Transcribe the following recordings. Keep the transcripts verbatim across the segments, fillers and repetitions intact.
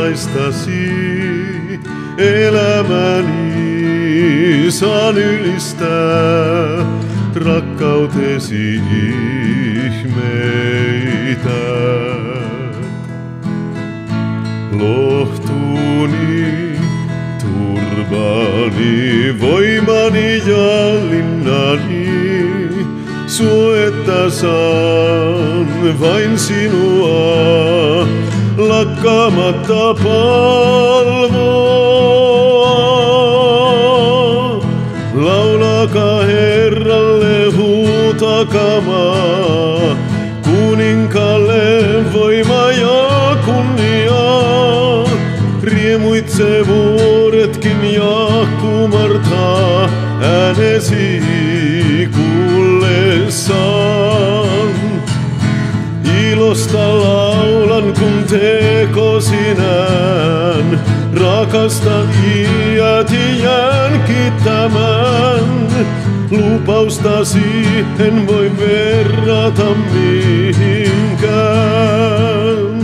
ilmaistasi elämäni, saan ylistää rakkautesi ihmeitä. Lohtuni, turvani, voimani ja linnani, suojetta saan vain sinua, lakkaamatta palvoa. Laulakaa Herralle, huutakamaa, kuninkaalle voima ja kunnia. Riemuitse vuoretkin ja kumartaa äänesi kuullessaan. Ilosta laulan, kun tekosi näen, rakastan iäti jään kiittämään. Lupaustasi en voi verrata mihinkään.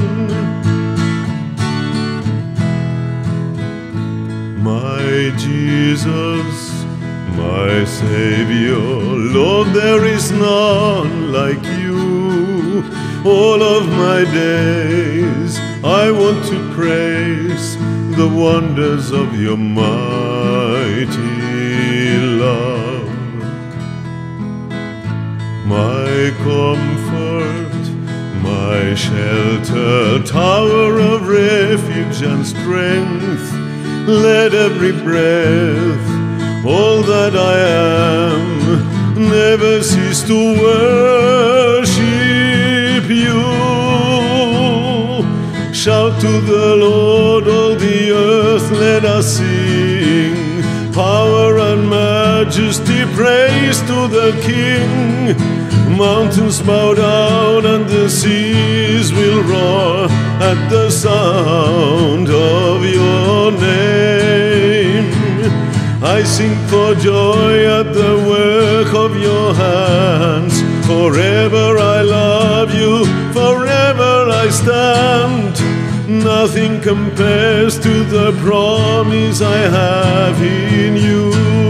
My Jesus, my Savior, Lord, there is none like you. All of my days I want to praise the wonders of your mighty love. My comfort, my shelter, tower of refuge and strength, let every breath, all that I am, never cease to worship you. Shout to the Lord, all the earth, let us sing. Power and majesty, praise to the King. Mountains bow down and the seas will roar at the sound of your name. I sing for joy at the work of your hands. Forever I love you, forever I stand. Nothing compares to the promise I have in you.